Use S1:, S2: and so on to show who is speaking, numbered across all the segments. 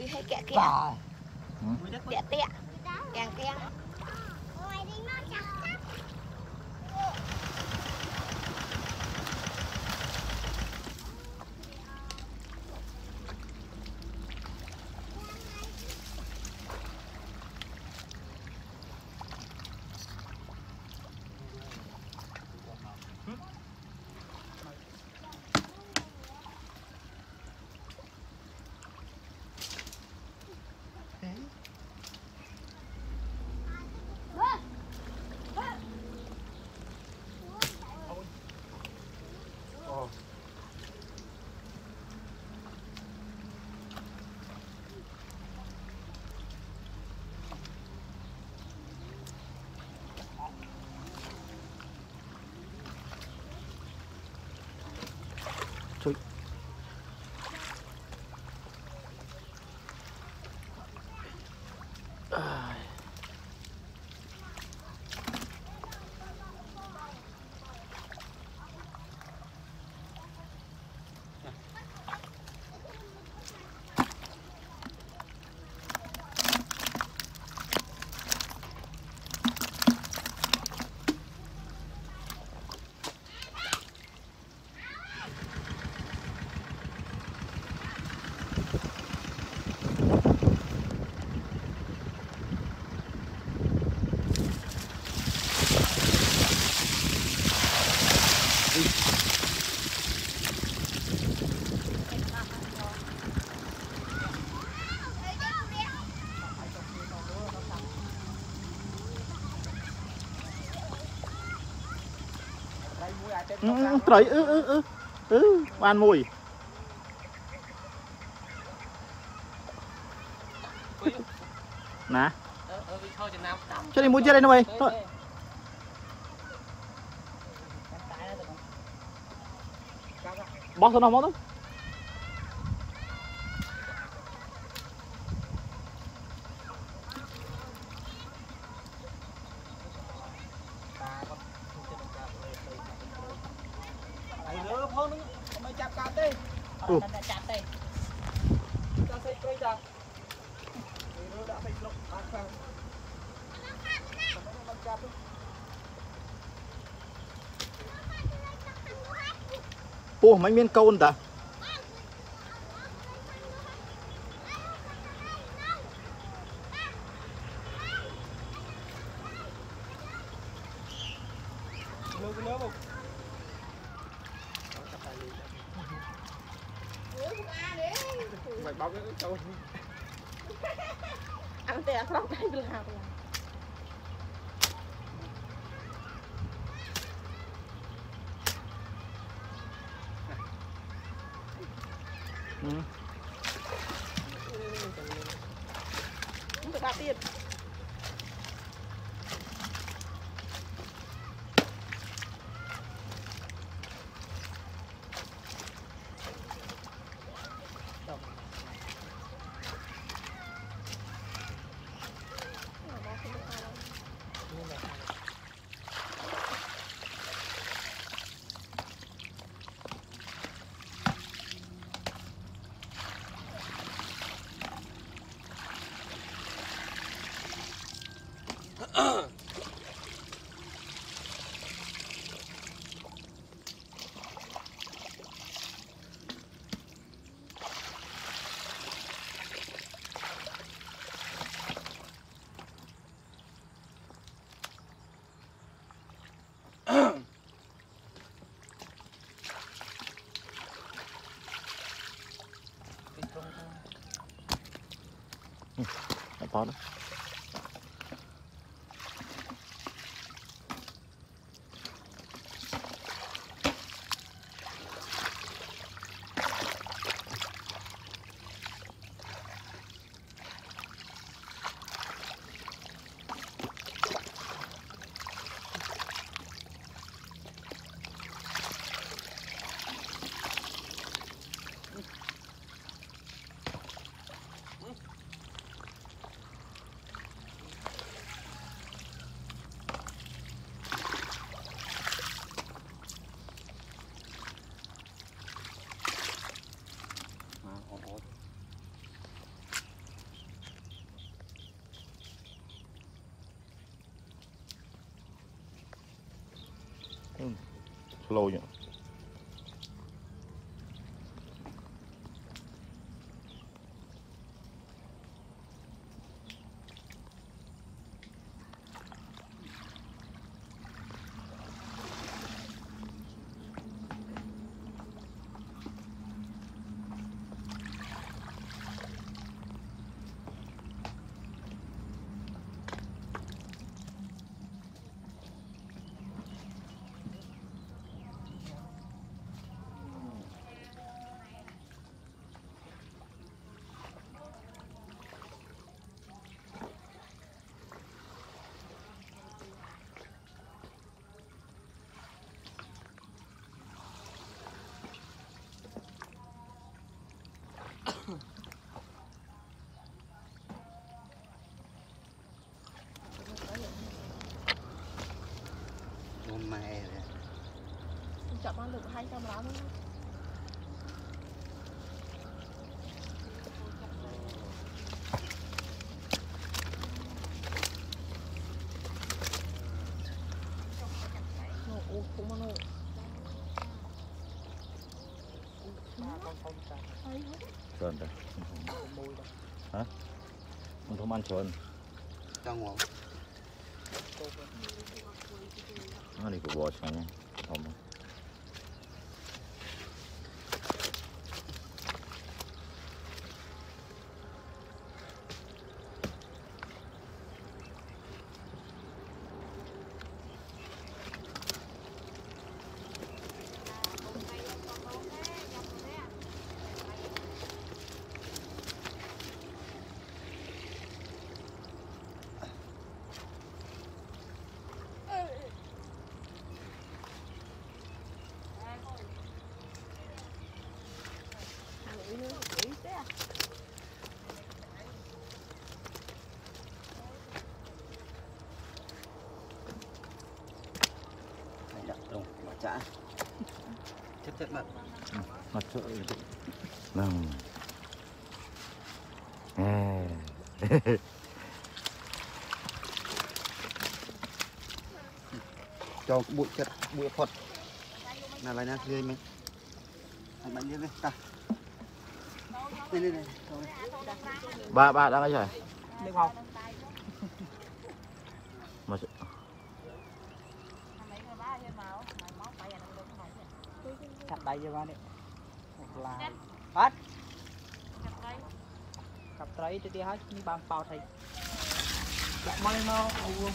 S1: mùi hay kẹt kẹt kẹt tẹt kẹt kẹt
S2: trời ban mùi nè cho đi mua chia đây nó mày thôi bó sao nó mó thôi Ủa mấy miếng câu ta
S1: ăn tè xong cái làm không được bao tiền
S2: to đó Slow nhỉ.
S3: Mẹ
S1: chọn ăn được 200 lá thôi. Ủa, cũng mà nụ.
S2: Trơn rồi. Hả? Mình không ăn trơn.
S3: cho ngon.
S2: Nó đi của bò sao nha. Không.
S3: Chả chất mặt
S2: Mặt trời nằm
S3: cho bụi chất bụi phật là bài nào chơi mình bạn đi ta đây
S2: ba đang ấy rồi
S1: Được không?
S2: mà
S1: chặt đây cho ba đi là bắt cặp trái thì hết như bao bao thầy mai nó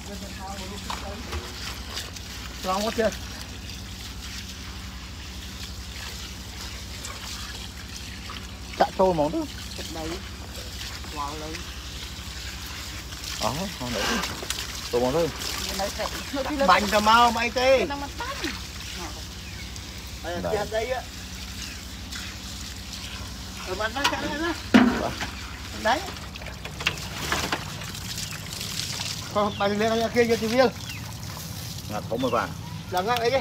S3: xong hết chưa
S2: chặt trôi món đó
S1: đây vào lấy
S2: không đấy trôi món thôi
S3: bánh cà mau mày tê
S2: đấy
S3: đây á bạn nó chặt lên đó đấy không bánh lên kia cho chị viên
S2: ngạt không mới vàng
S3: là ngắt ấy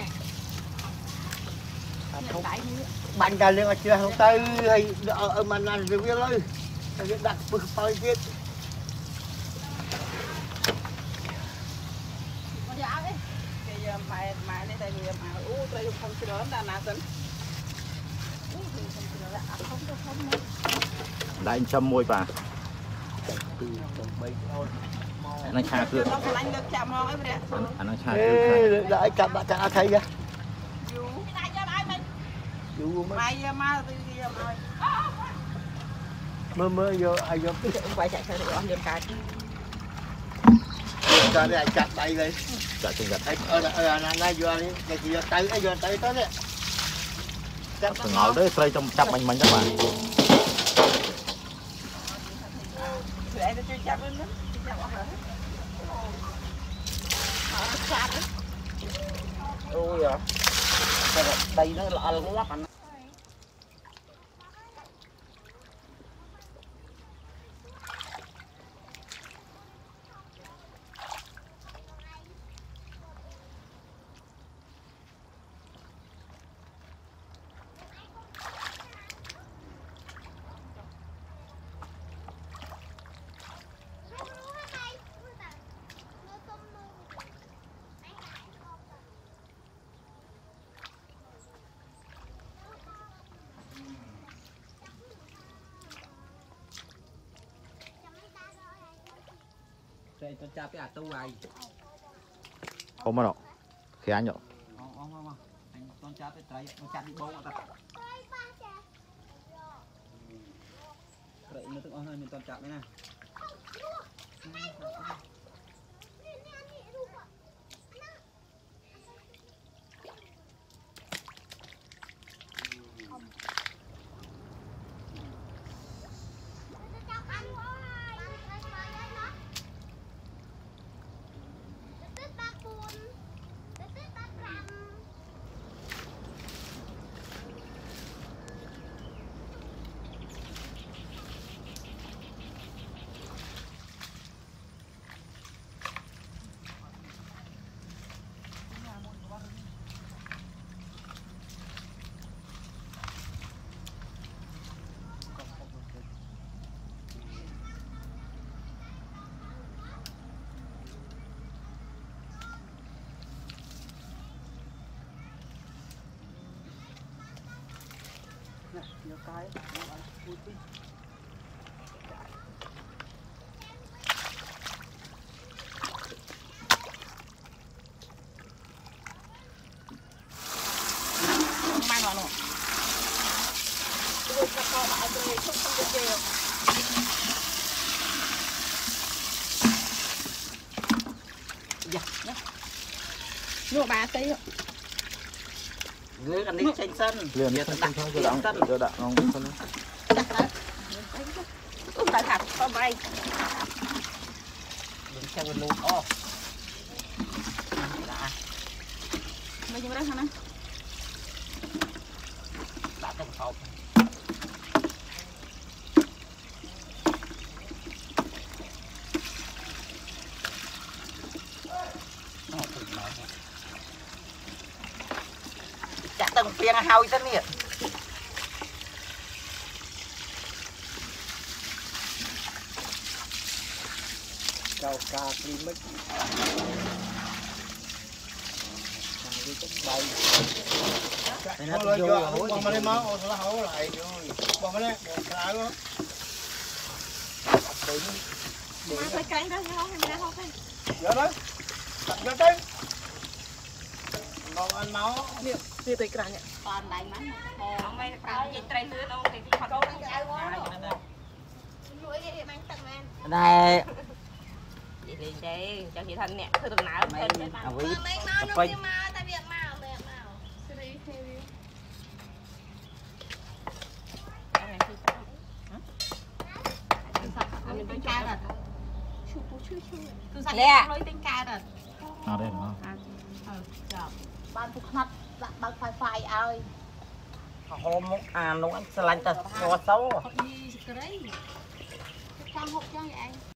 S3: bánh cà lên chưa không tay hay ở mà làm chị viên ơi đặt bực bao nhiêu
S1: mà đây tại vì mà tôi không chưa đón ta nào tính
S2: lại châm môi bà anh cha cứ
S1: anh được chạm ngon ấy vậy
S2: anh cha cứ
S3: lại chặt bạn chặt thấy kìa
S1: mai mai
S3: mơ vô ai vô
S1: quay chạy theo được được cái
S3: ra đây chặt tay đây
S2: chặt chân gạch
S3: này vô đi cái gì tay ấy vô tay tới đấy
S2: chặt ngồi đấy tray trong chắp mình các bạn
S1: để tôi chưa chạm lên đó ôi à đây nó lạ lắm quá anh đây tôi cha cái à tu này
S2: không mà đâu khi anh nhở
S1: không anh con cha cái trái nó chặt đi bông à ta vậy nó từng hơi mình toàn chặt đấy nè nhiều cái mang vào luôn tôi cho bạn tôi không được kêu dạ nhé mua ba tí lưới ăn đi xanh xanh
S2: liền không đặt thôi giờ đặt ngon xanh
S4: cũng phải thật có bay
S1: đừng theo bên luôn ô đã
S4: mấy chim đó hả anh
S1: đã trong hộp chặt từng phiên hao thế này cao ca climax bay
S3: nó vô bông lên máu nó hổ lại bông lên lại luôn
S4: mà phải cánh đó không hay ra không phải
S3: giờ đó tập ra tới bông ăn máu
S4: tiêu tùy cái này toàn đánh mắn không mấy cái gì trai lứa đâu thì họ đâu đánh cái quá nuôi cái bánh tầng men
S1: đây
S4: chị đi đây cho chị thân nè thư tuần nào
S1: mấy
S4: mấy
S1: à quý
S4: mau nó mà ta việc mau mình cao rồi lẹ lôi tên cao rồi
S2: à đây nó
S4: ban phục mặt bằng phai phai ơi
S1: hôm à nó anh lạnh ta cho xấu
S4: đi cái đấy trang hộp cho vậy anh